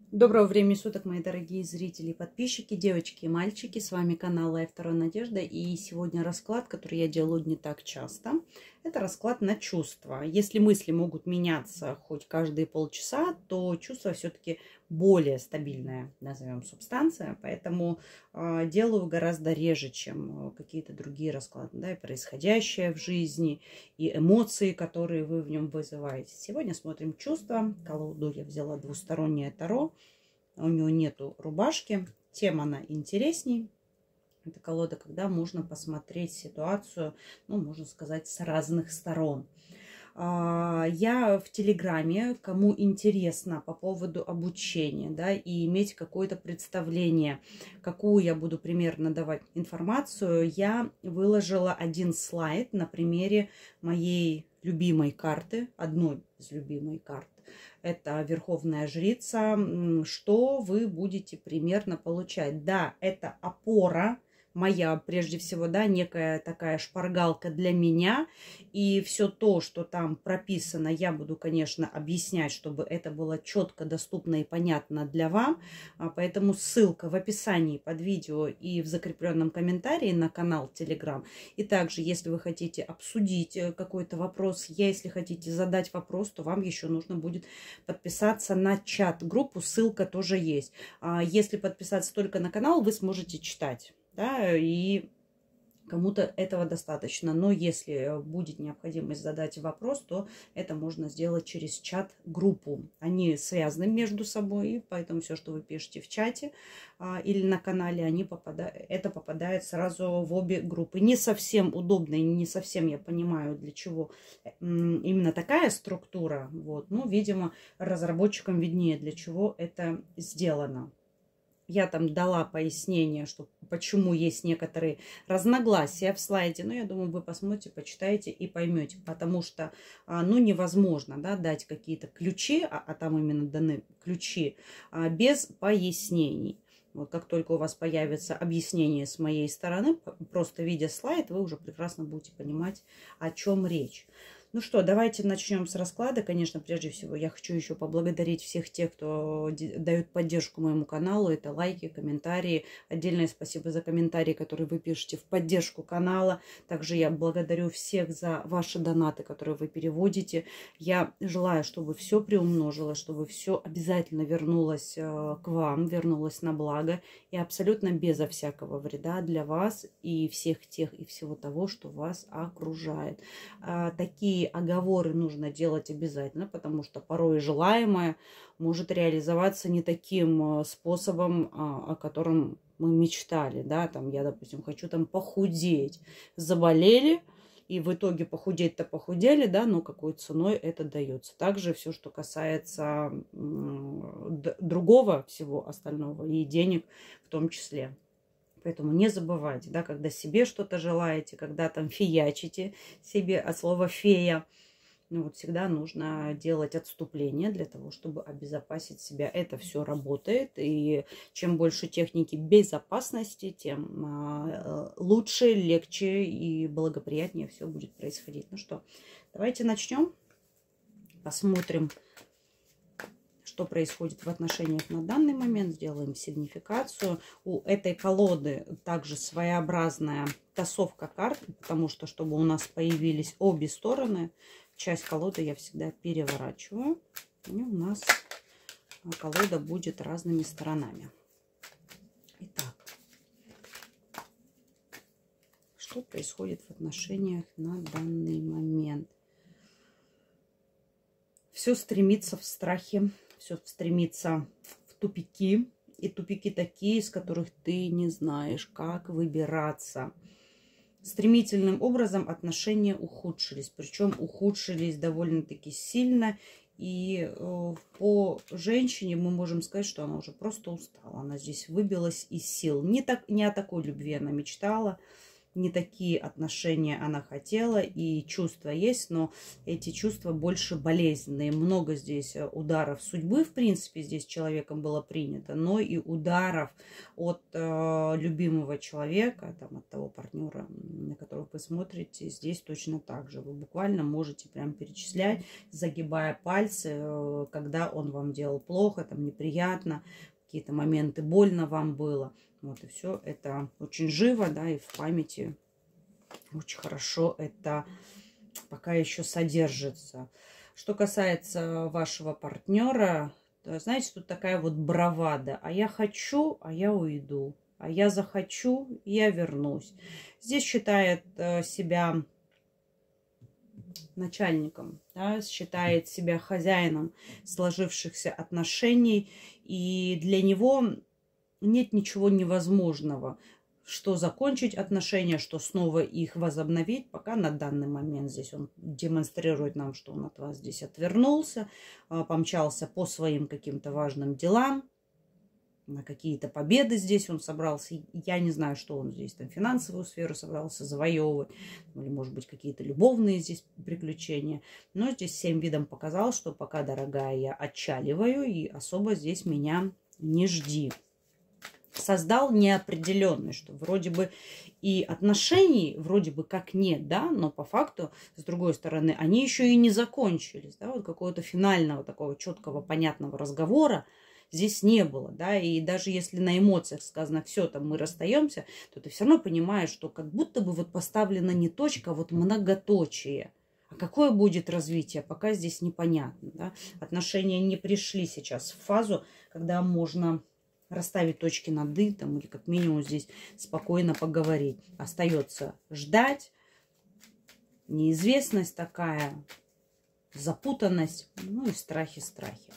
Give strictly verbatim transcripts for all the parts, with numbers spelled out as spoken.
Доброго времени суток, мои дорогие зрители и подписчики, девочки и мальчики. С вами канал Лайф Таро Надежда. И сегодня расклад, который я делаю не так часто. Это расклад на чувства. Если мысли могут меняться хоть каждые полчаса, то чувство все-таки более стабильная, назовем, субстанция. Поэтому э, делаю гораздо реже, чем какие-то другие расклады. Да, и происходящее в жизни, и эмоции, которые вы в нем вызываете. Сегодня смотрим чувства. Колоду я взяла двустороннее Таро. У него нету рубашки. Тема она интересней. Это колода, когда можно посмотреть ситуацию, ну, можно сказать, с разных сторон. Я в Телеграме, кому интересно по поводу обучения, да, и иметь какое-то представление, какую я буду примерно давать информацию, я выложила один слайд на примере моей любимой карты, одной из любимой карт. Это Верховная Жрица. Что вы будете примерно получать? Да, это опора моя, прежде всего, да, некая такая шпаргалка для меня. И все то, что там прописано, я буду, конечно, объяснять, чтобы это было четко, доступно и понятно для вас. Поэтому ссылка в описании под видео и в закрепленном комментарии на канал Telegram. И также, если вы хотите обсудить какой-то вопрос, если хотите задать вопрос, то вам еще нужно будет подписаться на чат-группу. Ссылка тоже есть. Если подписаться только на канал, вы сможете читать. Да, и кому-то этого достаточно. Но если будет необходимость задать вопрос, то это можно сделать через чат-группу. Они связаны между собой, и поэтому все, что вы пишете в чате а, или на канале, они попадают, это попадает сразу в обе группы. Не совсем удобно и не совсем я понимаю, для чего именно такая структура. Вот. Ну, видимо, разработчикам виднее, для чего это сделано. Я там дала пояснение, что почему есть некоторые разногласия в слайде. Но я думаю, вы посмотрите, почитаете и поймете. Потому что, ну, невозможно, да, дать какие-то ключи, а, а там именно даны ключи, а, без пояснений. Вот как только у вас появится объяснение с моей стороны, просто видя слайд, вы уже прекрасно будете понимать, о чем речь. Ну что, давайте начнем с расклада. Конечно, прежде всего я хочу еще поблагодарить всех тех, кто дает поддержку моему каналу. Это лайки, комментарии. Отдельное спасибо за комментарии, которые вы пишете в поддержку канала. Также я благодарю всех за ваши донаты, которые вы переводите. Я желаю, чтобы все приумножилось, чтобы все обязательно вернулось к вам, вернулось на благо. И абсолютно безо всякого вреда для вас и всех тех и всего того, что вас окружает. Такие оговоры нужно делать обязательно, потому что порой желаемое может реализоваться не таким способом, о котором мы мечтали. Да? Там, я, допустим, хочу там похудеть. Заболели, и в итоге похудеть-то похудели, да, но какой ценой это дается. Также все, что касается другого всего остального, и денег в том числе. Поэтому не забывайте, да, когда себе что-то желаете, когда там фиячите себе от слова фея, ну вот всегда нужно делать отступление для того, чтобы обезопасить себя. Это все работает, и чем больше техники безопасности, тем а, лучше, легче и благоприятнее все будет происходить. Ну что, давайте начнем, посмотрим, что происходит в отношениях на данный момент. Сделаем сигнификацию. У этой колоды также своеобразная тасовка карт, потому что, чтобы у нас появились обе стороны, часть колоды я всегда переворачиваю. И у нас колода будет разными сторонами. Итак, что происходит в отношениях на данный момент? Все стремится в страхе. Все стремится в тупики. И тупики такие, из которых ты не знаешь, как выбираться. Стремительным образом отношения ухудшились. Причем ухудшились довольно-таки сильно. И э, по женщине мы можем сказать, что она уже просто устала. Она здесь выбилась из сил. Не, так, не о такой любви она мечтала. не такие отношения она хотела, и чувства есть, но эти чувства больше болезненные. Много здесь ударов судьбы, в принципе, здесь человеком было принято, но и ударов от э, любимого человека, там, от того партнера, на которого вы смотрите, здесь точно так же. Вы буквально можете прям перечислять, загибая пальцы, э, когда он вам делал плохо, там, неприятно, какие-то моменты больно вам было. Вот, и все это очень живо, да, и в памяти очень хорошо это пока еще содержится. Что касается вашего партнера, то, знаете, тут такая вот бравада. А я хочу, а я уйду. А я захочу, я вернусь. Здесь считает э, себя начальником, да, считает себя хозяином сложившихся отношений. И для него нет ничего невозможного, что закончить отношения, что снова их возобновить. Пока на данный момент здесь он демонстрирует нам, что он от вас здесь отвернулся, помчался по своим каким-то важным делам, на какие-то победы здесь он собрался. Я не знаю, что он здесь, там, финансовую сферу собрался завоевывать, или, может быть, какие-то любовные здесь приключения. Но здесь всем видом показал, что пока, дорогая, я отчаливаю, и особо здесь меня не жди. Создал неопределенность, что вроде бы и отношений вроде бы как нет, да, но по факту, с другой стороны, они еще и не закончились, да, вот какого-то финального такого четкого, понятного разговора здесь не было, да, и даже если на эмоциях сказано все, там мы расстаемся, то ты все равно понимаешь, что как будто бы вот поставлена не точка, а вот многоточие. А какое будет развитие, пока здесь непонятно, да. Отношения не пришли сейчас в фазу, когда можно расставить точки над «и», там, или как минимум здесь спокойно поговорить. Остается ждать, неизвестность такая, запутанность, ну и страхи-страхи.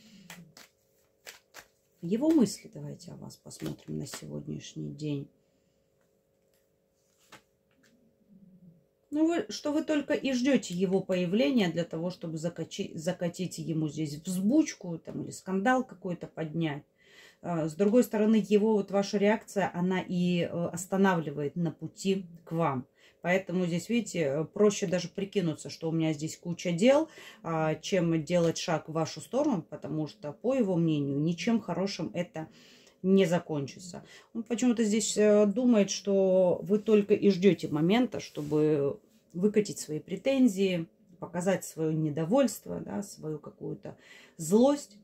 Его мысли давайте о вас посмотрим на сегодняшний день. Ну, вы, что вы только и ждете его появления для того, чтобы закачи, закатить ему здесь взбучку там, или скандал какой-то поднять. С другой стороны, его вот ваша реакция, она и останавливает на пути к вам. Поэтому здесь, видите, проще даже прикинуться, что у меня здесь куча дел, чем делать шаг в вашу сторону, потому что, по его мнению, ничем хорошим это не закончится. Он почему-то здесь думает, что вы только и ждете момента, чтобы выкатить свои претензии, показать свое недовольство, да, свою какую-то злость.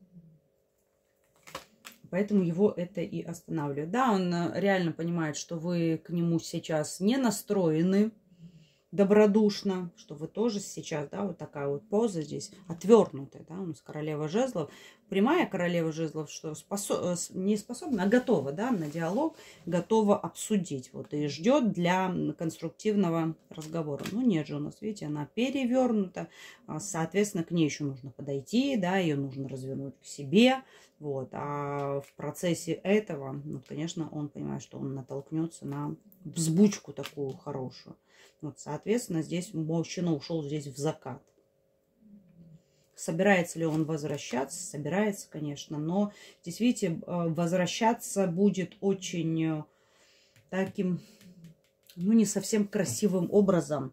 Поэтому его это и останавливает. Да, он реально понимает, что вы к нему сейчас не настроены добродушно, что вы тоже сейчас, да, вот такая вот поза здесь отвернутая, да, у нас королева жезлов, прямая королева жезлов, что способ, не способна, а готова, да, на диалог, готова обсудить, вот, и ждет для конструктивного разговора. Ну, нет же у нас, видите, она перевернута, соответственно, к ней еще нужно подойти, да, ее нужно развернуть к себе, вот, а в процессе этого, ну, конечно, он понимает, что он натолкнется на взбучку такую хорошую. Вот, соответственно, здесь мужчина ушел здесь в закат. Собирается ли он возвращаться? Собирается, конечно, но здесь, видите, возвращаться будет очень таким, ну, не совсем красивым образом.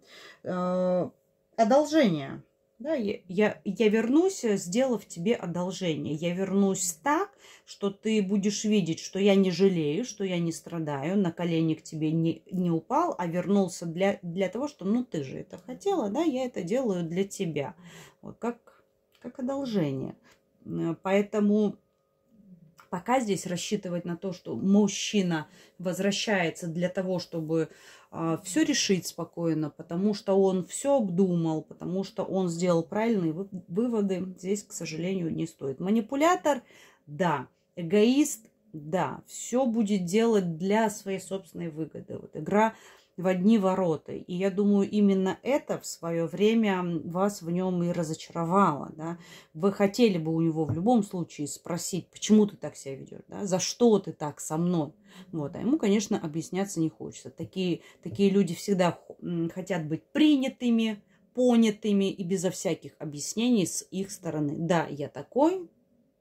Одолжение. Да, я, я, я вернусь, сделав тебе одолжение. Я вернусь так, что ты будешь видеть, что я не жалею, что я не страдаю, на колени к тебе не, не упал, а вернулся для, для того, что, ну, ты же это хотела, да, я это делаю для тебя. Вот как, как одолжение. Поэтому пока здесь рассчитывать на то, что мужчина возвращается для того, чтобы э, все решить спокойно, потому что он все обдумал, потому что он сделал правильные вы, выводы, здесь, к сожалению, не стоит. Манипулятор, да. Эгоист, да. Все будет делать для своей собственной выгоды. Вот игра в одни ворота. И я думаю, именно это в свое время вас в нем и разочаровало. Да? Вы хотели бы у него в любом случае спросить, почему ты так себя ведешь, да? За что ты так со мной. Вот. А ему, конечно, объясняться не хочется. Такие, такие люди всегда хотят быть принятыми, понятыми и безо всяких объяснений с их стороны. Да, я такой,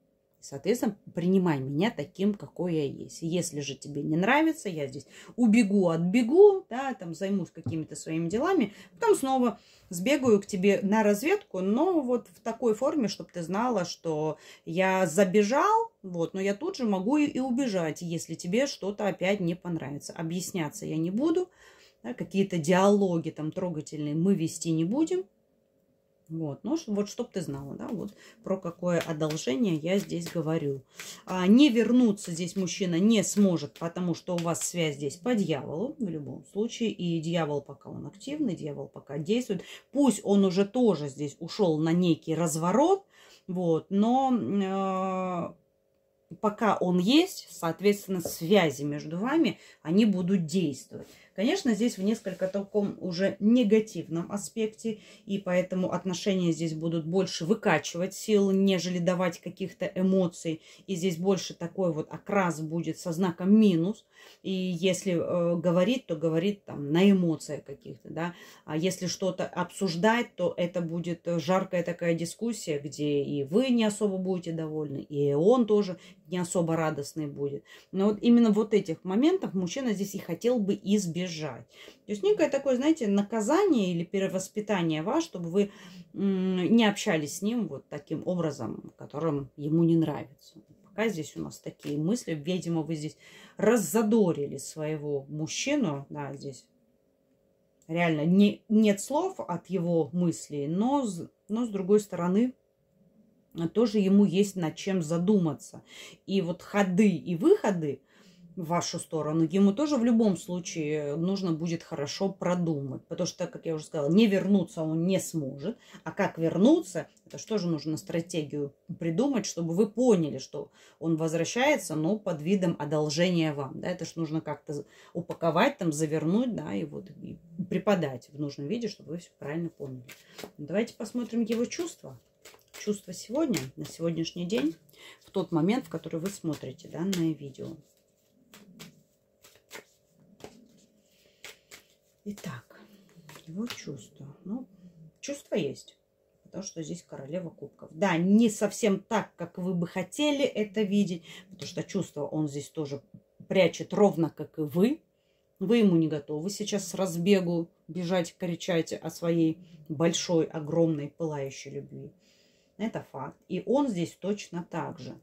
Соответственно, принимай меня таким, какой я есть. Если же тебе не нравится, я здесь убегу, отбегу, да, там займусь какими-то своими делами, потом снова сбегаю к тебе на разведку, но вот в такой форме, чтобы ты знала, что я забежал, вот, но я тут же могу и убежать, если тебе что-то опять не понравится. Объясняться я не буду, да, какие-то диалоги там трогательные мы вести не будем. Вот, ну, вот, чтоб ты знала, да, вот про какое одолжение я здесь говорю. А, не вернуться здесь мужчина не сможет, потому что у вас связь здесь по дьяволу, в любом случае. И дьявол пока он активный, дьявол пока действует. Пусть он уже тоже здесь ушел на некий разворот, вот, но... Э пока он есть, соответственно, связи между вами, они будут действовать. Конечно, здесь в несколько таком уже негативном аспекте, и поэтому отношения здесь будут больше выкачивать сил, нежели давать каких-то эмоций. И здесь больше такой вот окрас будет со знаком минус. И если э, говорит, то говорит там на эмоциях каких-то, да. А если что-то обсуждать, то это будет жаркая такая дискуссия, где и вы не особо будете довольны, и он тоже не особо радостный будет. Но вот именно вот этих моментов мужчина здесь и хотел бы избежать. То есть некое такое, знаете, наказание или перевоспитание вас, чтобы вы не общались с ним вот таким образом, которым ему не нравится. Пока здесь у нас такие мысли. Видимо, вы здесь раззадорили своего мужчину. Да, здесь реально не, нет слов от его мыслей, но, но с другой стороны, тоже ему есть над чем задуматься. И вот ходы и выходы в вашу сторону ему тоже в любом случае нужно будет хорошо продумать. Потому что, как я уже сказала, не вернуться он не сможет. А как вернуться, это что же нужно стратегию придумать, чтобы вы поняли, что он возвращается, но под видом одолжения вам. Да? Это же нужно как-то упаковать, там, завернуть, да, и вот и преподать в нужном виде, чтобы вы все правильно поняли. Давайте посмотрим его чувства. Чувства сегодня, на сегодняшний день, в тот момент, в который вы смотрите данное видео. Итак, его чувства. Ну, чувства есть, потому что здесь королева кубков. Да, не совсем так, как вы бы хотели это видеть, потому что чувства он здесь тоже прячет ровно, как и вы. Вы ему не готовы сейчас с разбегу бежать, кричать о своей большой, огромной, пылающей любви. Это факт. И он здесь точно так же.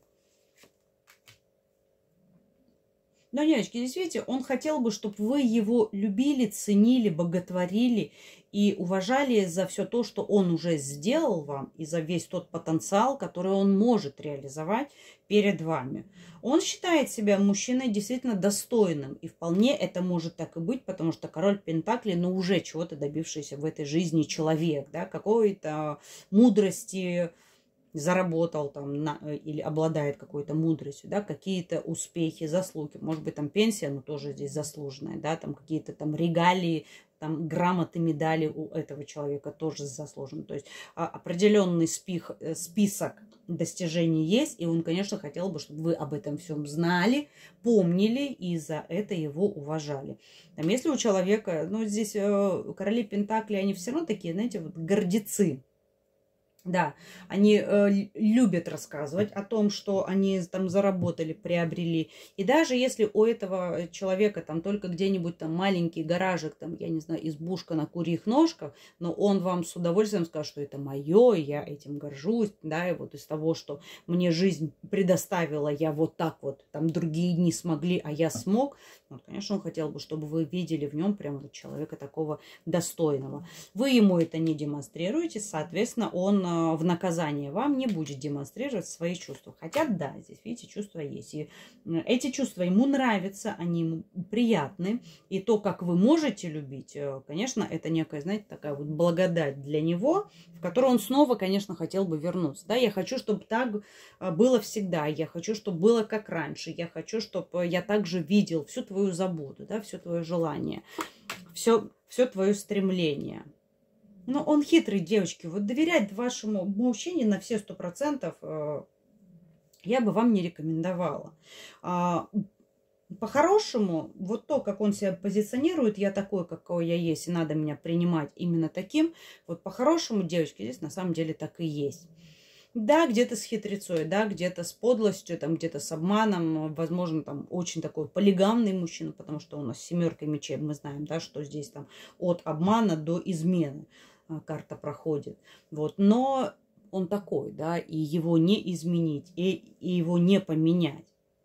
Но, девочки, здесь, видите, он хотел бы, чтобы вы его любили, ценили, боготворили и уважали за все то, что он уже сделал вам, и за весь тот потенциал, который он может реализовать перед вами. Он считает себя мужчиной действительно достойным, и вполне это может так и быть, потому что король Пентаклей, ну, уже чего-то добившийся в этой жизни человек, да, какой-то мудрости, заработал там на, или обладает какой-то мудростью, да, какие-то успехи, заслуги. Может быть, там пенсия, но тоже здесь заслуженная, да, там какие-то там регалии, там грамоты, медали у этого человека тоже заслужены. То есть а, определенный спих, список достижений есть, и он, конечно, хотел бы, чтобы вы об этом всем знали, помнили и за это его уважали. Там, если у человека, ну, здесь э, короли Пентакли, они все равно такие, знаете, вот гордецы. Да, они э, любят рассказывать о том, что они там заработали, приобрели. И даже если у этого человека там только где-нибудь там маленький гаражик, там, я не знаю, избушка на курьих ножках, но он вам с удовольствием скажет, что это мое, я этим горжусь, да, и вот из того, что мне жизнь предоставила, я вот так вот, там другие не смогли, а я смог. Вот, конечно, он хотел бы, чтобы вы видели в нем прямо вот человека такого достойного. Вы ему это не демонстрируете, соответственно, он в наказание вам не будет демонстрировать свои чувства. Хотя, да, здесь, видите, чувства есть. И эти чувства ему нравятся, они ему приятны. И то, как вы можете любить, конечно, это некая, знаете, такая вот благодать для него, в которую он снова, конечно, хотел бы вернуться. Да, я хочу, чтобы так было всегда. Я хочу, чтобы было как раньше. Я хочу, чтобы я также видел всю твою заботу, да, все твое желание, все, все твое стремление. Но он хитрый, девочки. Вот доверять вашему мужчине на все сто процентов я бы вам не рекомендовала. По-хорошему, вот то, как он себя позиционирует, я такой, какой я есть, и надо меня принимать именно таким, вот по-хорошему, девочки, здесь на самом деле так и есть. Да, где-то с хитрецой, да, где-то с подлостью, там, где-то с обманом. Возможно, там очень такой полигамный мужчина, потому что у нас семерка мечей, мы знаем, да, что здесь там от обмана до измены а, карта проходит. Вот, но он такой, да, и его не изменить, и, и его не поменять.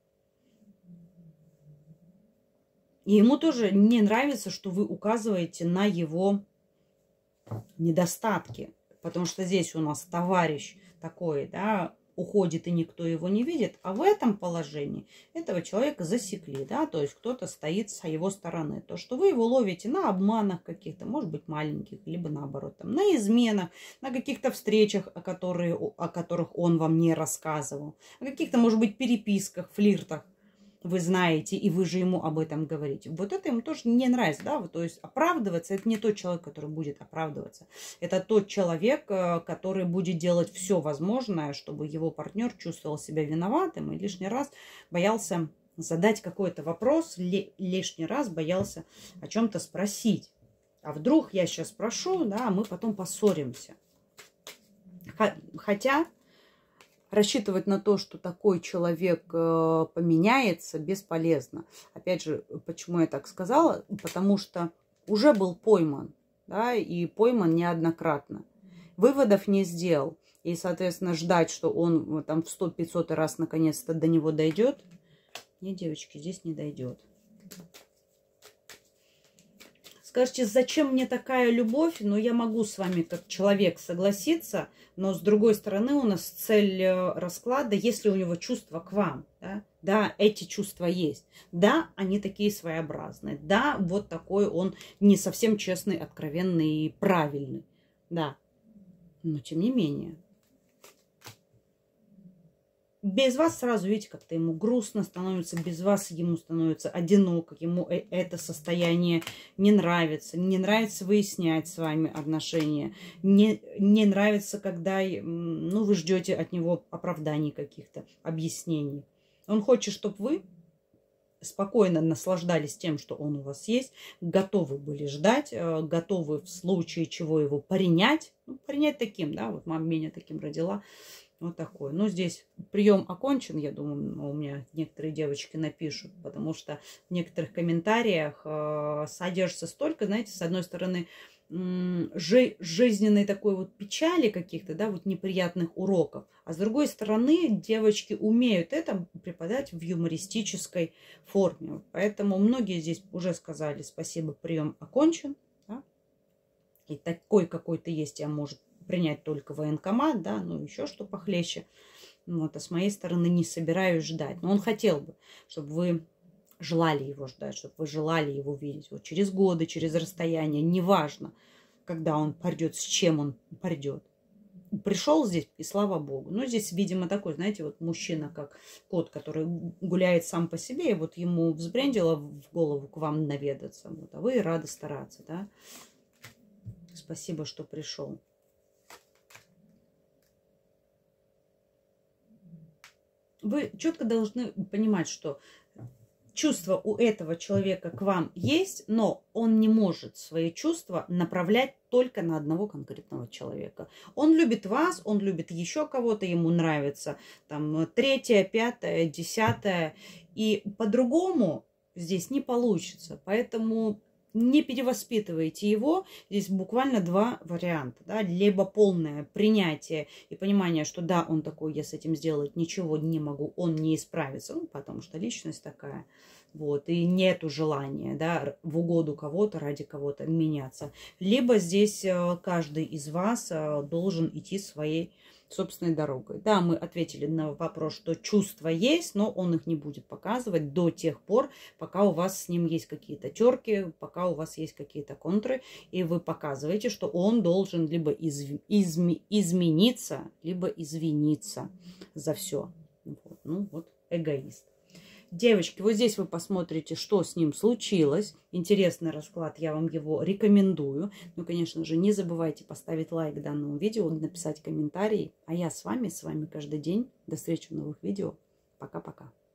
И ему тоже не нравится, что вы указываете на его недостатки. Потому что здесь у нас товарищ такой, да, уходит и никто его не видит. А в этом положении этого человека засекли, да, то есть кто-то стоит с его стороны. То, что вы его ловите на обманах каких-то, может быть, маленьких, либо наоборот, там, на изменах, на каких-то встречах, о, которые, о которых он вам не рассказывал, о каких-то, может быть, переписках, флиртах. Вы знаете, и вы же ему об этом говорите. Вот это ему тоже не нравится, да, то есть оправдываться, это не тот человек, который будет оправдываться. Это тот человек, который будет делать все возможное, чтобы его партнер чувствовал себя виноватым и лишний раз боялся задать какой-то вопрос, лишний раз боялся о чем-то спросить. А вдруг я сейчас спрошу, да, а мы потом поссоримся. Хотя... рассчитывать на то, что такой человек поменяется, бесполезно. Опять же, почему я так сказала? Потому что уже был пойман, да, и пойман неоднократно. Выводов не сделал. И, соответственно, ждать, что он там в сто-пятьсот раз наконец-то до него дойдет. Нет, девочки, здесь не дойдет. Скажете, зачем мне такая любовь? Но я могу с вами как человек согласиться, но с другой стороны у нас цель расклада, если у него чувства к вам. Да, да, эти чувства есть. Да, они такие своеобразные. Да, вот такой он не совсем честный, откровенный и правильный. Да, но тем не менее. Без вас сразу, видите, как-то ему грустно становится, без вас ему становится одиноко, ему это состояние не нравится, не нравится выяснять с вами отношения, не, не нравится, когда ну, вы ждете от него оправданий каких-то, объяснений. Он хочет, чтобы вы спокойно наслаждались тем, что он у вас есть, готовы были ждать, готовы в случае чего его принять, ну, принять таким, да, вот мама меня таким родила. Вот такой. Ну, здесь прием окончен, я думаю, у меня некоторые девочки напишут, потому что в некоторых комментариях э, содержится столько, знаете, с одной стороны, э, жи жизненной такой вот печали каких-то, да, вот неприятных уроков, а с другой стороны, девочки умеют это преподать в юмористической форме. Поэтому многие здесь уже сказали спасибо, прием окончен, да? И такой какой-то есть, я, может, принять только военкомат, да, ну еще что похлеще. Вот, а с моей стороны не собираюсь ждать. Но он хотел бы, чтобы вы желали его ждать, чтобы вы желали его видеть. Вот через годы, через расстояние, неважно, когда он придет, с чем он придет. Пришел здесь, и слава богу. Но здесь, видимо, такой, знаете, вот мужчина, как кот, который гуляет сам по себе, и вот ему взбрендило в голову к вам наведаться. Вот, а вы рады стараться, да. Спасибо, что пришел. Вы четко должны понимать, что чувства у этого человека к вам есть, но он не может свои чувства направлять только на одного конкретного человека. Он любит вас, он любит еще кого-то, ему нравится там третье, пятое, десятое. И по-другому здесь не получится. Поэтому не перевоспитывайте его. Здесь буквально два варианта. Да? Либо полное принятие и понимание, что да, он такой, я с этим сделать ничего не могу, он не исправится, ну, потому что личность такая. Вот, и нету желания, да, в угоду кого-то, ради кого-то меняться. Либо здесь каждый из вас должен идти своей собственной дорогой. Да, мы ответили на вопрос, что чувства есть, но он их не будет показывать до тех пор, пока у вас с ним есть какие-то терки, пока у вас есть какие-то контры, и вы показываете, что он должен либо изв... изм... измениться, либо извиниться за все. Вот. Ну вот, эгоист. Девочки, вот здесь вы посмотрите, что с ним случилось. Интересный расклад, я вам его рекомендую. Ну, конечно же, не забывайте поставить лайк данному видео, написать комментарий. А я с вами, с вами каждый день. До встречи в новых видео. Пока-пока.